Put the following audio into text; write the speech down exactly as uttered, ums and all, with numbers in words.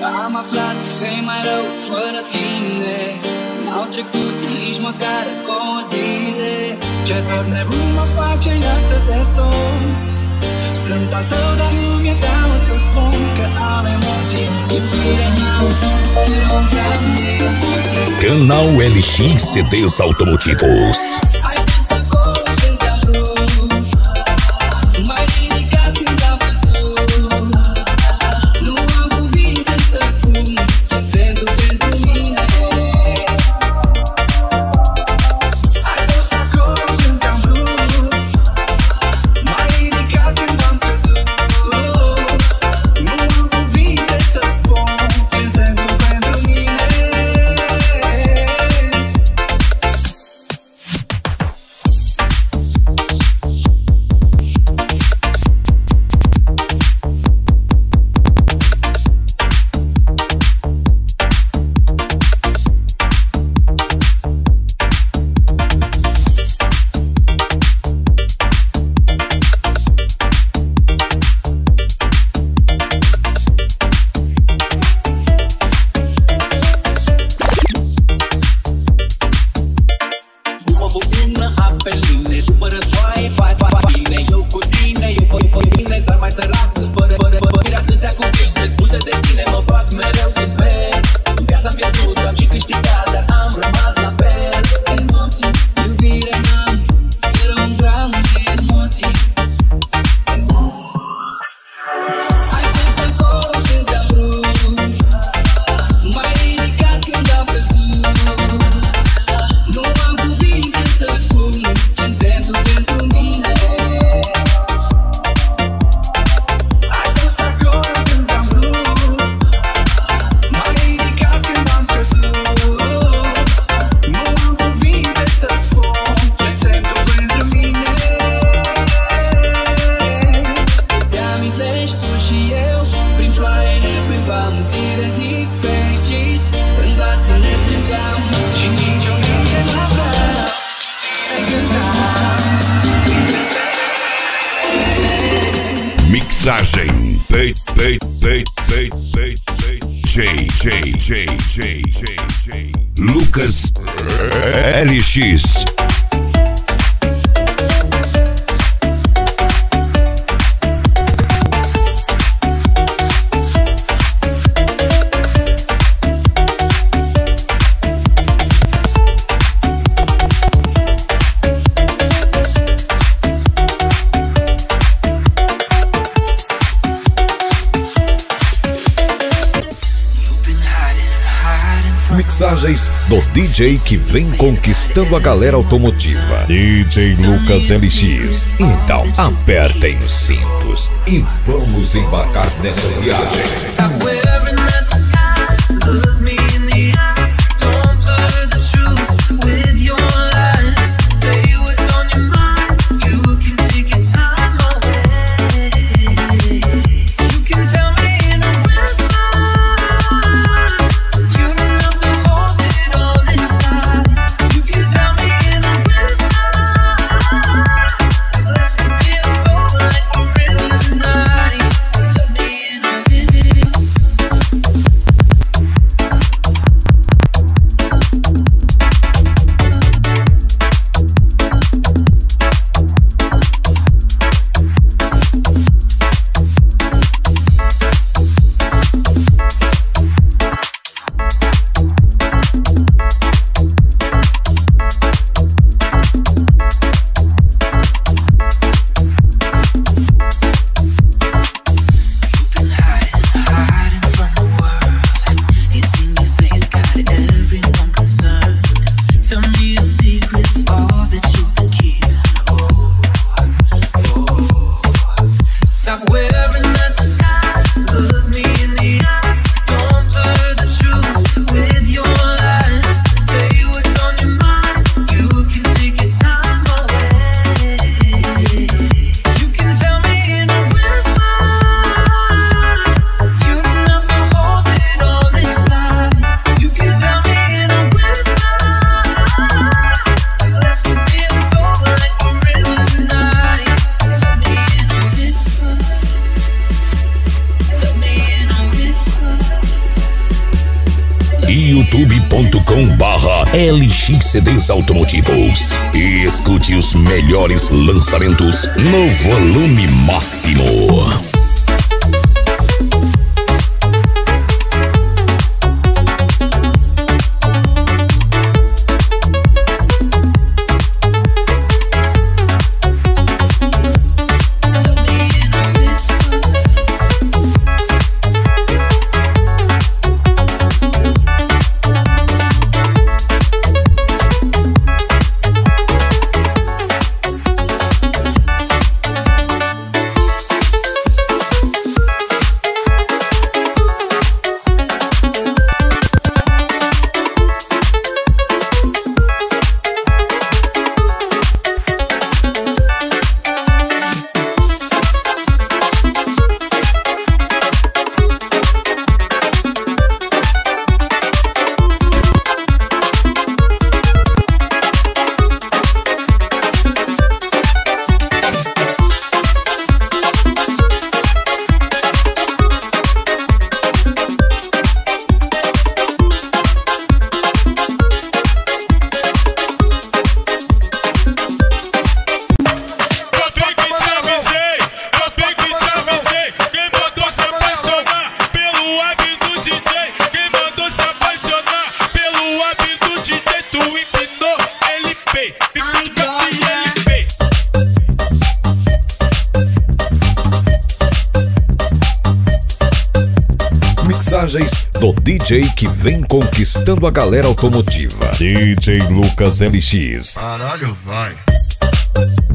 Am aflat că e mai rău fără tine. N-au trecut nici măcar două zile. Ce dor nebun mă face iar să te sun. Sunt al tău, dar nu mi-e teamă să spun că am emoții. Iubirea n-au, fără un gram de emoții. Canal L X C Ds Automotivos. Ai fost acolo când te-am vrut. M-ai ridicat când am văzut. Nu am cuvinte să spun ce înseamnă pentru mine. Ai fost acolo când te-am vrut. M-ai ridicat când am văzut. Nu am cuvinte să spun ce înseamnă pentru mine. După furtună, apeline, după războaie, vai, vai, vai, bine. Eu cu tine, eu fă, fă, bine, dar mai sărac sunt fără, fără, fără atâtea cuvinte spuse de tine, mă fac mereu să sper. În viața am pierdut, am și câștigat, dar am rămas la fel. Emoții, iubire n-am, fără un gram de emoții. Emoții. Ai fost acolo când te-am vrut. M-ai ridicat când am văzut. Nu am cuvinte să spun ce înseamnă pentru mine. Ai fost acolo când am vrut. M-ai ridicat când am văzut. Nu am cuvinte să spun ce înseamnă pentru mine. Îți amintești tu și eu, prin ploaie ne plimbam, zi de zi fericiți, în brațe ne strângeam și nici o grijă n-aveam. Ne gândeam, prin tristețe. Mixagem T T T T T T J J J J J J Lucas L X. Mixagens do D J que vem conquistando a galera automotiva, D J Lucas L X. Então apertem os cintos e vamos embarcar nessa viagem. ponto com barra L X C Ds Automotivos e escute os melhores lançamentos no volume máximo. Do D J que vem conquistando a galera automotiva, D J Lucas L X. Caralho, vai.